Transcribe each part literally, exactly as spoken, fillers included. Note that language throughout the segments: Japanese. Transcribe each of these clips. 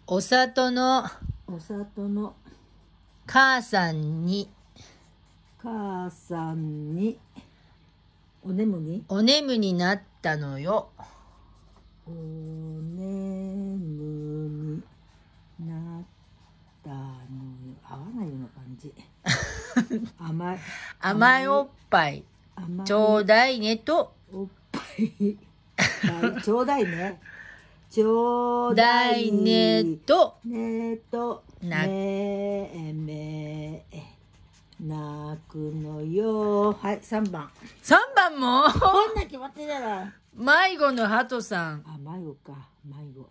お里のお里の母さんに母さんにお眠にお眠になったのよ。 お眠になったのよ。合わないような感じ。甘い甘いおっぱい甘いちょうだいねとおっぱいちょうだいねちょうだいだいねとねとなめえめえ泣くのよ。はい、さんばん。 さんばんもこんな決まってたら迷子の鳩さん。 あ、迷子か迷子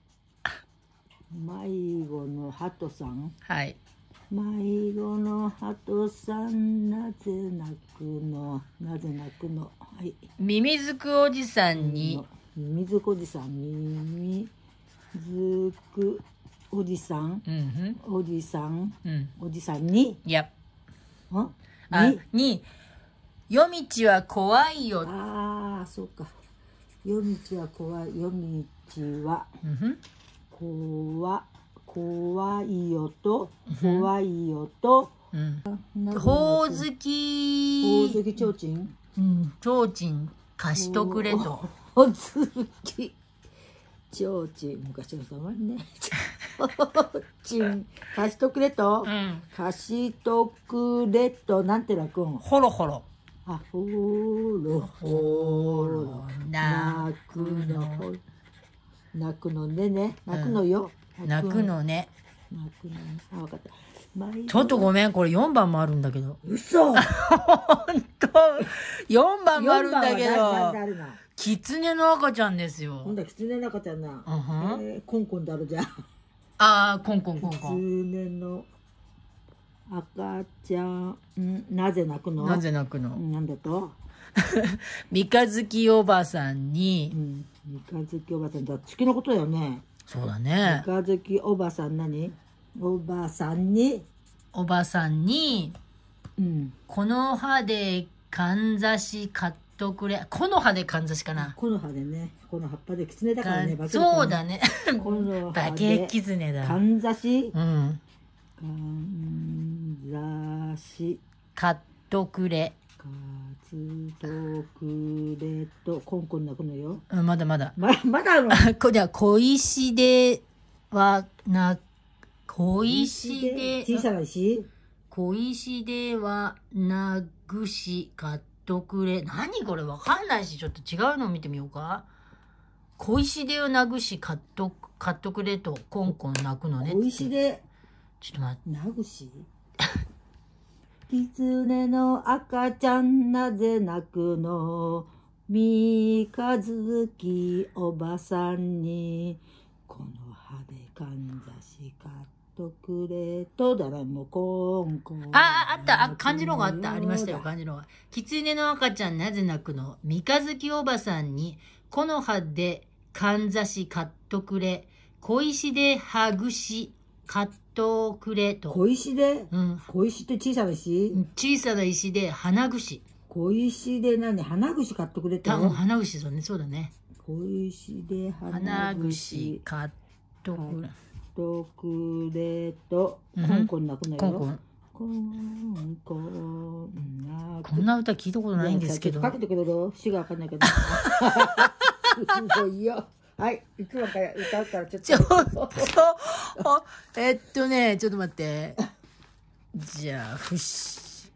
迷子の鳩さん。 はい。 迷子の鳩さんなぜ泣くのなぜ泣くの。はい。 ミミズクおじさんにミミズクおじさんミミズクおじさん、 うんおじさん、 うん、 おじさんにいやんあにに夜道は怖いよ。 ああそうか。夜道は怖い。夜道はうん怖怖いよと怖いよと、 うん、 なほおずきほおずきちょうちんうんちょうちん貸しとくれと。 ほおずきちょうちん昔の名前ね。ちょうちん貸しとくれと、 うん、 貸しとくれとなんて泣くん。 ほろほろあほろほろ泣くの泣くのねね泣くのよ、 うん、泣くのね泣くのね。あ分かった。 ちょっとごめんこれよんばんもあるんだけど。 嘘。 ほんとよんばんもあるんだけどキツネの赤ちゃんですよ。 ほんだキツネの赤ちゃんな、 うん、 えー、コンコンであるじゃん。 ああコンコンコンコン。 キツネの赤ちゃんんなぜ泣くのなぜ泣くのなんだと三日月おばさんに、 うん、三日月おばさんだ月のことだよね。 そうだね。 三日月おばさん何おばさんにおばさんに、 うん、 この葉でかんざし買っとくれ。この葉でかんざしかな。 この葉でねこの葉っぱでキツネだからね。 かそうだね。 この葉バケキツネだ。 かんざしうんかんざし買っとくれ。 かつとくれとコンコン鳴くのよ。 うん、まだまだ。 ままだあるの。 こじゃ小石ではな小石で小さな石小石ではなぐし買っとくれ。何これわかんないし、ちょっと違うのを見てみようか。小石ではなぐし買っと買っとくれとコンコン鳴くのね。 小石でちょっと待って。 なぐしキツネの赤ちゃんなぜ泣くの三日月おばさんにこの葉でかんざし買っとくれとだらもうコンコン。 ああ、あった。あ、漢字のがあった。ありましたよ、漢字のが。キツネの赤ちゃんなぜ泣くの三日月おばさんにこの葉でかんざし買っとくれ小石ではぐし買っとくれと。 小石で、 うん、 小石って小さな石小さな石で花串。 小石で何花串買っとくれと。 多分花串そうね、そうだね。 小石で花花串串買っとくれとくれとコンコン鳴くのよ。 コンコンコンコン鳴く。 こんな歌聞いたことないんですけど。 かけてくれる詩がわかんないけど。すごいよ。はい、いつもから歌うからちょっと。 ちょっと、えっとね、ちょっと待って。じゃあ、ふし。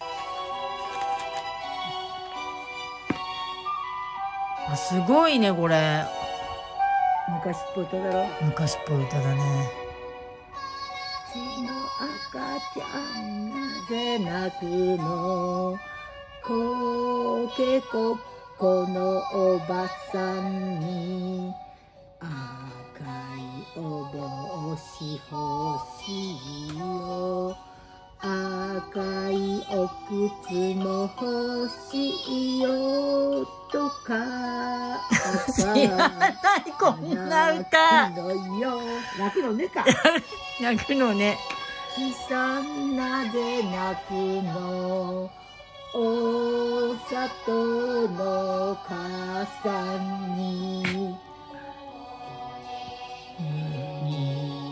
あ、すごいね、これ。 昔っぽい歌だろ。 昔っぽい歌だね。 血の赤ちゃんなぜ泣くのこけここのおばさんに赤いお帽子欲しいよ赤いお靴も欲しいよとか知らないこんな歌。 泣くのよ泣くのねか泣くのね。 悲惨なぜ泣くのお里の母さんに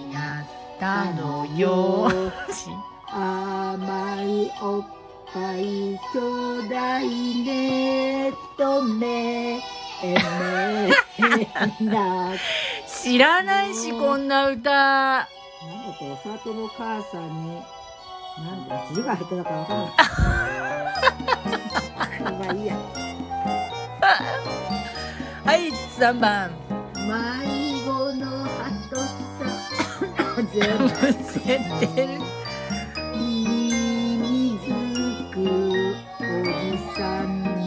たのよ。 甘いおっぱいちょうだいねとめえめな。 知らないし、こんな歌。 なんだってお里の母さんに、なんだ字が下手だからわかんない。まあいいや。 はい、さんばん。 迷子の鳩さん。全むせてる。 耳づくおじさんに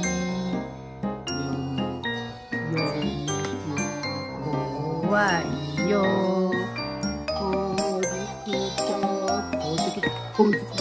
怖いよ。 ほおずきとほおずきほおずき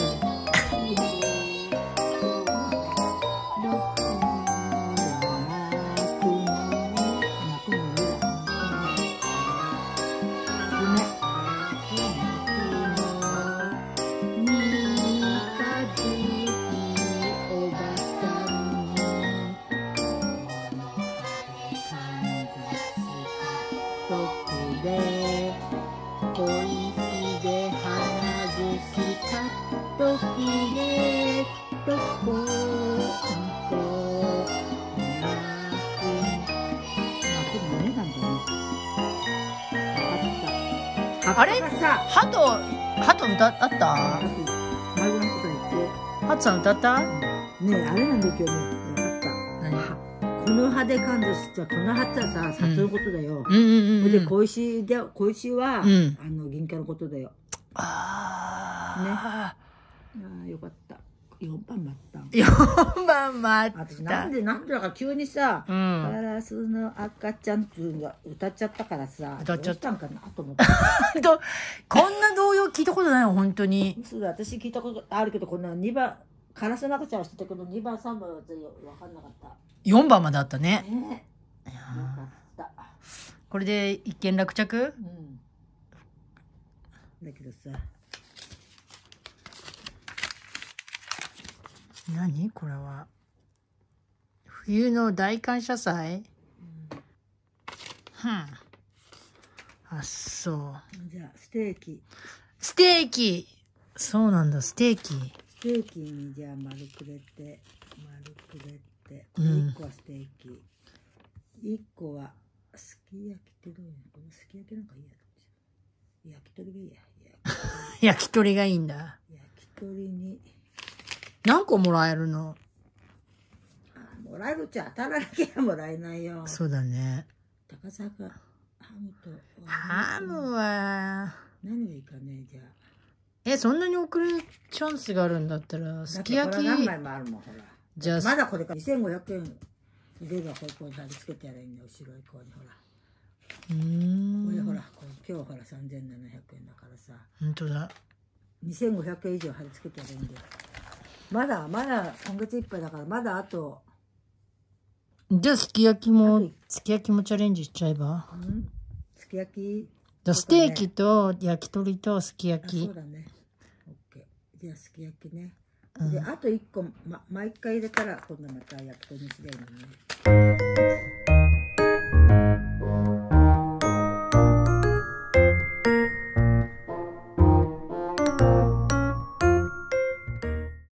あれハト、ハト歌あったハトさん歌ったねえ、あれなんだけどね、分かった。この葉でかんざしってこの葉ってさ、里のことだよ。 うんうんうん。 で、小石で、小石は、 うん、 あの、銀貨のことだよ。 ああ。 ね。ああ、よかった。よんばん待った。 よんばん待った。 私なんで、なんでだか急にさ、 うん、 ガラスの赤ちゃんっていうのが歌っちゃったからさ、 歌っちゃったどうしたんかなと思って。 こんな童謡聞いたことないよ、本当に。 そうだ、私聞いたことあるけど、こんなにばん、ガラスの赤ちゃんは知ってたけど、にばん、さんばんは分かんなかった。 よんばんまであったね。 ねえ。よかった。 これで一件落着？ うん。だけどさ。 何これは。冬の大感謝祭？うん。はあ。あ、そう。 じゃあ、ステーキ。 ステーキ。そうなんだ、ステーキ。 ステーキにじゃあ丸くれて、丸くれて、 うん、 いっこはステーキ。いっこはすき焼きってどういうの？このすき焼きなんかいいや。焼き鳥がいいや。 焼き鳥がいいんだ。 焼き鳥に。 何個もらえるの？ あ、もらえるっちゃ当たらなきゃもらえないよ。 そうだね。 高坂ハムと。 ハムは。 何がいいかね、じゃあ。 え、そんなに送るチャンスがあるんだったら、すき焼き。 何枚もあるもん、ほら。 じゃあ、 まだこれからにせんごひゃくえん入れるわ、ここに貼り付けてやればいいんだよ、白い子に、ほら。 うーん。 これほら、今日ほらさんぜんななひゃくえんだからさ。 本当だ。 にせんごひゃくえん以上貼り付けてやればいいんだよ。まだ、まだ今月いっぱいだから、まだあと。 じゃあ、すき焼きも、すき焼きもチャレンジしちゃえば。 うん。すき焼き。 じゃあ、ステーキと焼き鳥とすき焼き。 そうだね。オッケー。じゃあ、すき焼きね。で、あといっこ、ま、毎回入れたら、今度また焼き鳥にしればいいね。